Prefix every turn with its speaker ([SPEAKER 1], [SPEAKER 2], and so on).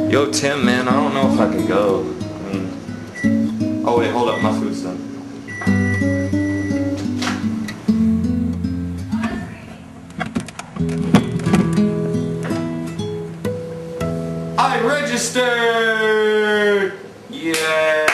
[SPEAKER 1] Yo, Tim, man, I don't know if I could go. I mean, oh wait, hold up, my food's done. I registered! Yeah!